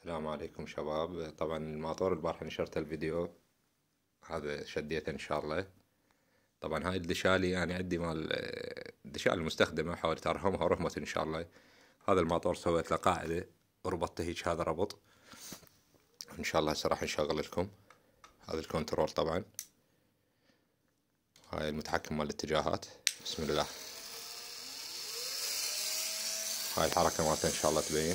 السلام عليكم شباب. طبعا الماطور البارحة نشرت الفيديو هذا شديته ان شاء الله. طبعا هاي الدشالي يعني عندي مال الدشال المستخدمة، حاولت ارهمها ورهمت ان شاء الله. هذا الماطور سويت له قاعدة وربطته هيك، هذا ربط ان شاء الله. هسه راح نشغل لكم هذا الكنترول. طبعا هاي المتحكم مال الاتجاهات. بسم الله. هاي الحركة مالته ان شاء الله تبين.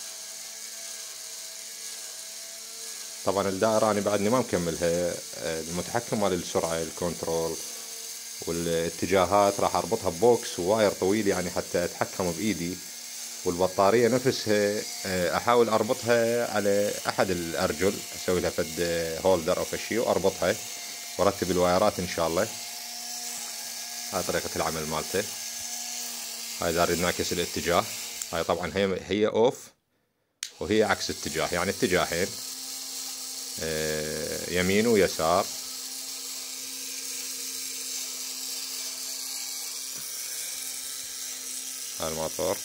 طبعا الدائرة أنا بعدني ما مكملها. المتحكم مال السرعة الكنترول والاتجاهات راح أربطها ببوكس وواير طويل يعني حتى أتحكم بإيدي. والبطارية نفسها أحاول أربطها على أحد الأرجل، أسوي لها فد هولدر أو فشي وأربطها وأرتب الوايرات إن شاء الله. هاي طريقة العمل مالته. هاي إذا أريد نعكس الاتجاه. هاي طبعا هي أوف وهي عكس اتجاه، يعني اتجاهين يمين ويسار. هاي الموتور.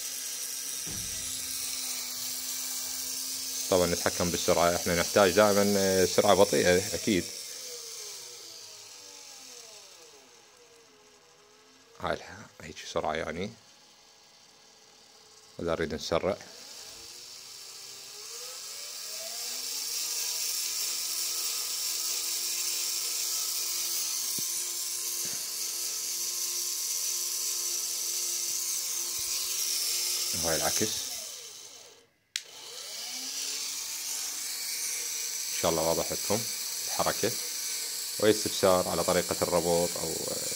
طبعا نتحكم بالسرعة، احنا نحتاج دائما سرعة بطيئة اكيد. هاي هيك سرعة يعني، اذا نريد نسرع. هاي العكس. ان شاء الله واضح لكم الحركة. واي استفسار على طريقة الربط او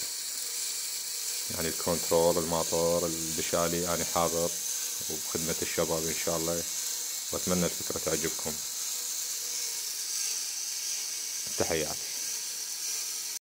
يعني الكنترول الماطور البشالي، انا حاضر وبخدمة الشباب ان شاء الله، واتمنى الفكرة تعجبكم. تحياتي.